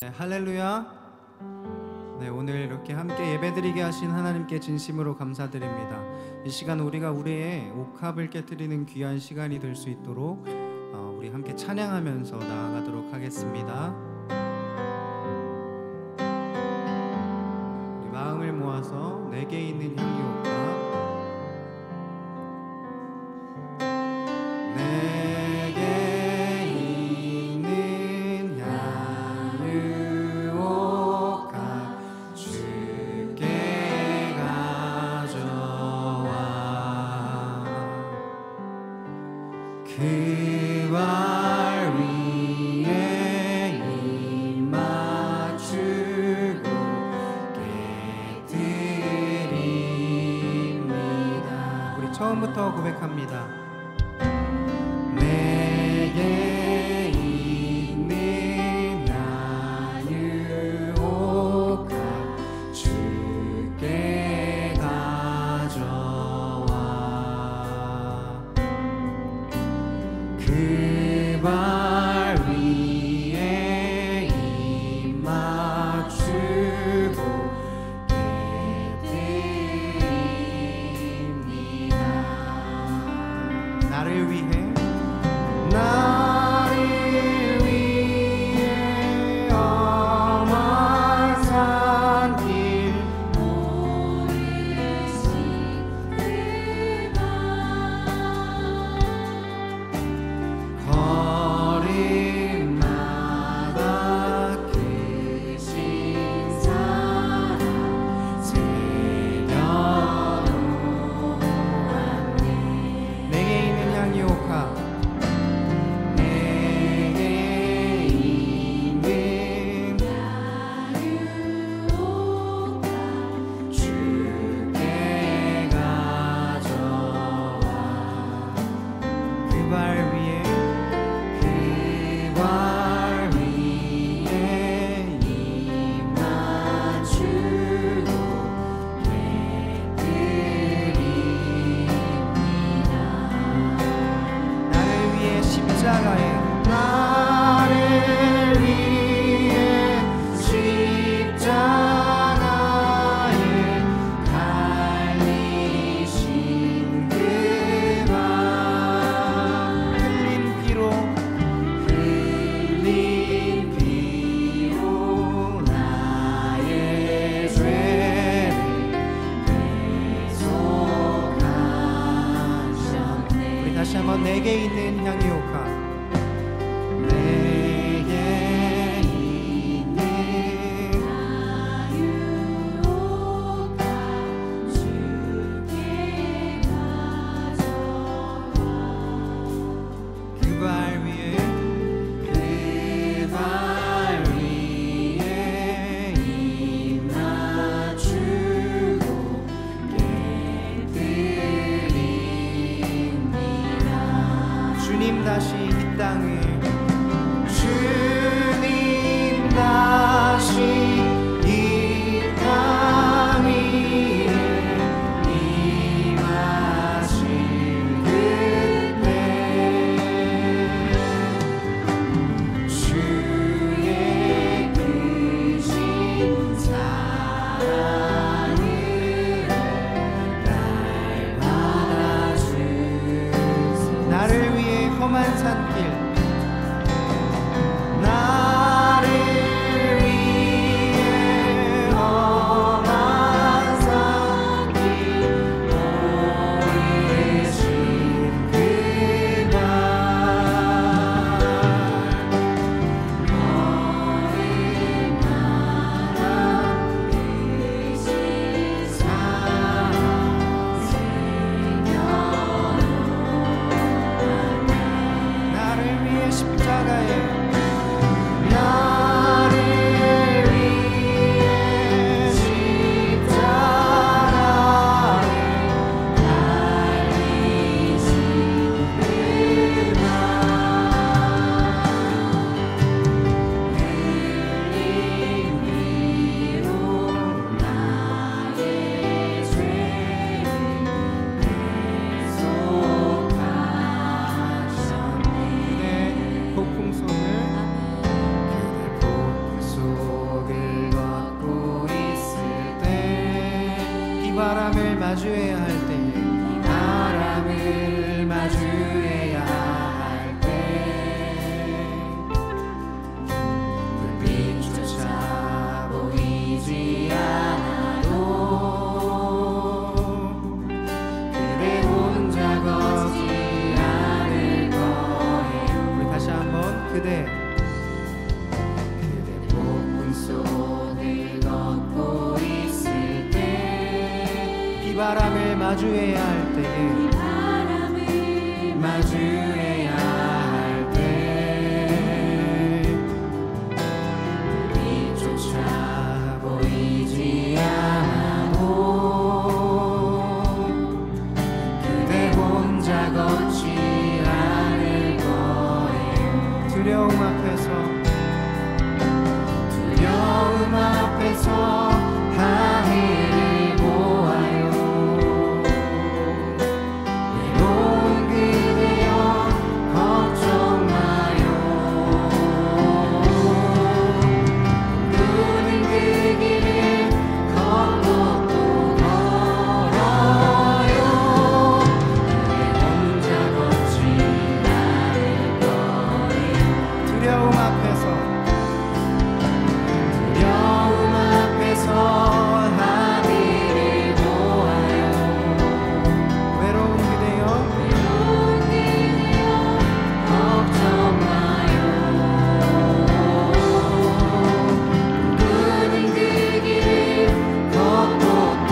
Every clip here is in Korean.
네, 할렐루야. 네, 오늘 이렇게 함께 예배드리게 하신 하나님께 진심으로 감사드립니다. 이 시간 우리가 우리의 옥합을 깨뜨리는 귀한 시간이 될 수 있도록 우리 함께 찬양하면서 나아가도록 하겠습니다. 우리 마음을 모아서 내게 있는 향기 옥합, 그 발 위에 입 맞추고 깨뜨립니다. 우리 처음부터 고백합니다. 내게 있는 나유옥합 주께 가져와 그 발 위에 입 맞추고 깨뜨립니다. 나를 위해 험한 산길 걸음마다 크신 사랑 새겨놓았네. 내게 있는 향기 옥합, 내게 있는 나유옥합 주께 가져와 그 발 위에 입 맞추고 깨뜨립니다. 나를 위해 십자가에 나를 위해 십자가에 달리신 그 발 흘린 피로 나의 죄를 대속하셨네. 우리 다시 한번 내게 있는 향기 옥합, 내게 있는 나유옥합 주께 가져와 그 발 위에 입 맞추고 깨뜨립니다. 주님 다시 이 땅에, 주님 다시 이 땅 위에 임하신 그때 주의 크신 사랑으로 날 받아주소서. 나를 위해 험한 산길, 나를 위해 험한 산길 오르신 그날 걸음마다 크신 사랑 새겨놓았네. 나를 그대 폭풍 속을 걷고 있을 때 비바람을 마주해야 할 때에 마주해야 할 때 빛조차 보이지 않아도 그대 혼자 걷지 않을 거예요. 두려움 앞에서 하늘을 보아요. 외로운 그대여 걱정 마요. 부는 그 길을 걷고 또 걸어요. 그대 혼자 걷지 않을 거예요. 두려움 앞에서 하늘을 보아요. 외로운 그대여 걱정 마요. 부는 그 길을 걷고 또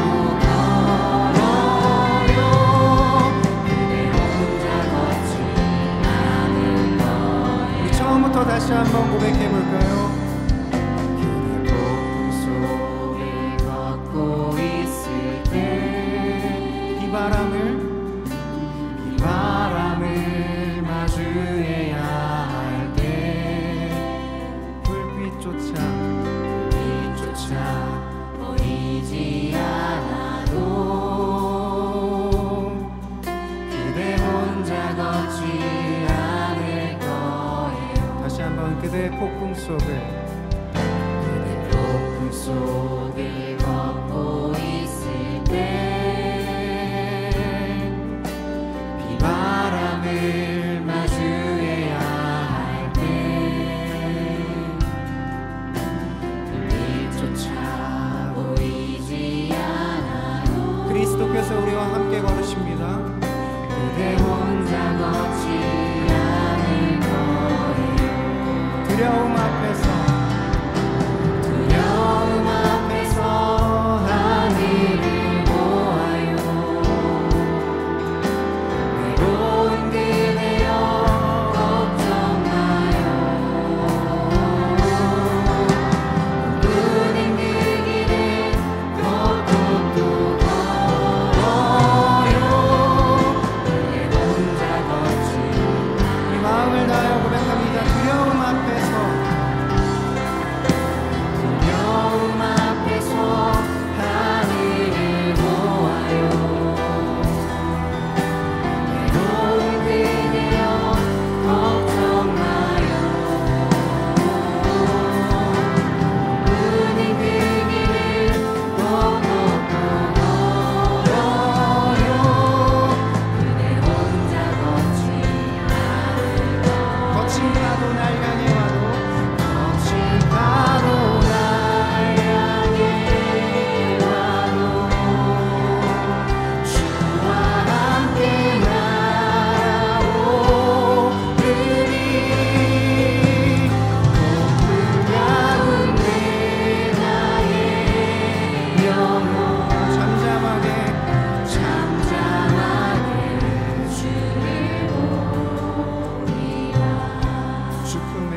걸어요. 그대 혼자 걷지 않을 거예요. 우리 처음부터 다시 한번 고백해 볼까요? 비바람을 마주해야 할 때 불빛조차 보이지 않아도 그대 혼자 걷지 않을 거예요. 다시 한번 그대의 폭풍 속을 걷고 있을 때 바람을 마주해야 할 때 빛조차 보이지 않아도 그리스도께서 우리와 함께 걸으십니다. 그대 혼자 걷지 않을 거예요. 두려움 앞에서 하늘을 보아요. 외로운 그대여 걱정 마요. 부는 그 길을 걷고 또 걸어요. 그대 혼자 걷지 우리 마음을 다하여 고백합니다. 두려움 앞에서 하늘을 보아요. 외로운 그대여 걱정 마요. 부는 그 길을 걷고 또 걸어요. 그대 혼자 걷지 않을 거예요. 거친 파도 날 향해 와도 거친 파도 날 향해 와도 주와 함께 날아오르리. 폭풍 가운데 나의 영혼 잠잠하게 주를 보리라. 주 품에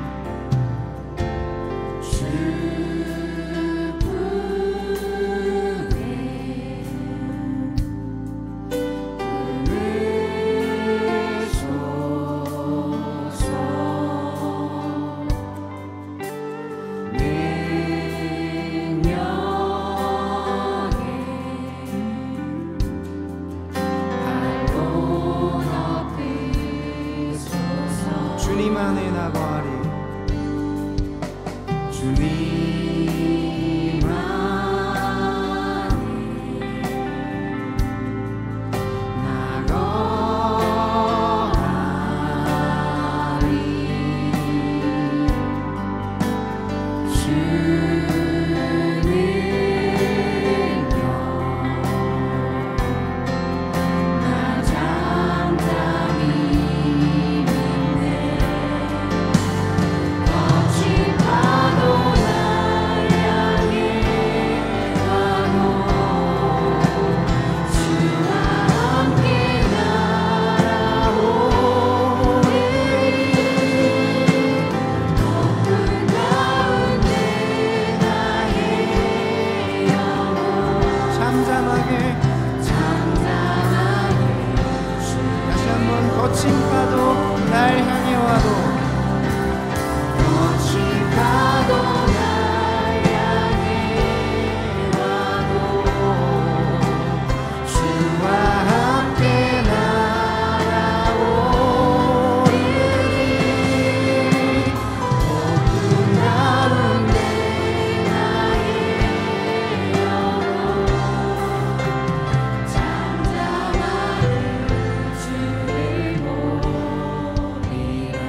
주님 안에 나가리. 주님 안에 나가리. 주는요 나 잠잠히 믿네. 가도 날 향해 와도 어찌 가도 날 향해 와도 주와 함께 날아오르니 높은 가운데 나의 영혼 잠잠하는 주를 보리라.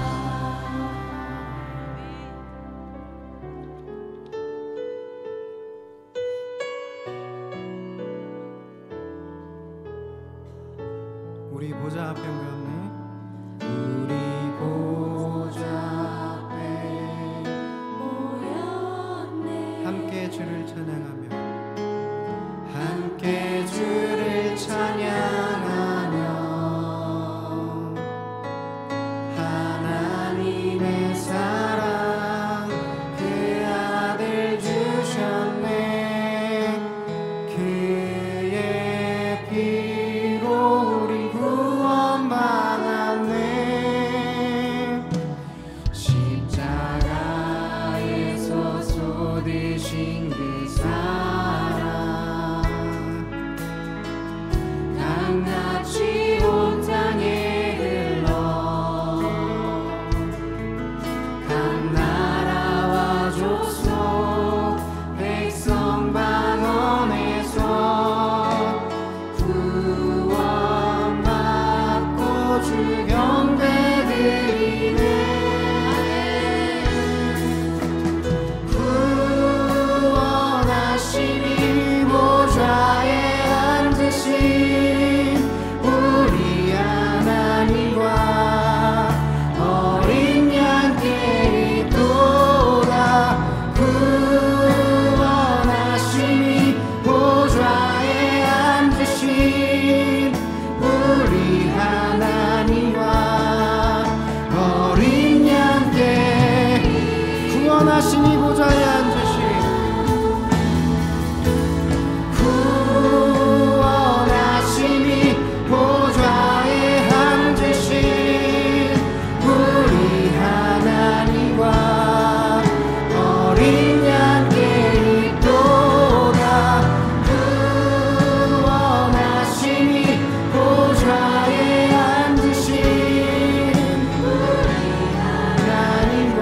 우리 보좌 앞에 모였네. 우리 보좌 앞에 모였네. 함께 주를 찬양하며 함께 주를 찬양하며 하나님의 사랑 그 아들 주셨네. 그의 피로 우리 구원받았네. 십자가에서 쏟으신 그 사랑 강같이 온 땅에 흘러 각 나라와 족속 백성 방언에서 구원받고 주 경배드리네. 구원하심이 보좌에 앉으신 우리 하나님과 어린 양께 있도다. 구원하심이 보좌에 앉으신 우리 하나님과 어린 양께 구원하심이 보좌에 앉으신 구원하심이 보좌에 앉으신 우리 하나님과 어린 양께 있도다. 구원하심이 보좌에 앉으신 우리 하나님과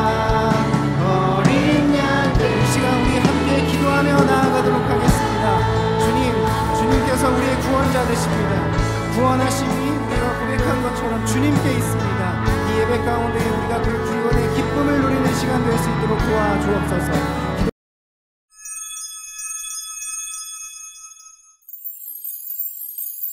어린 양께. 이 시간 우리 함께 기도하며 나아가도록 하겠습니다. 주님께서 우리의 구원자 되십니다. 구원하심이 우리가 고백한 것처럼 주님께 있습니다. 이 예배 가운데 우리가 그 구원의 기쁨을 누리는 시간 될 수 있도록 도와주옵소서.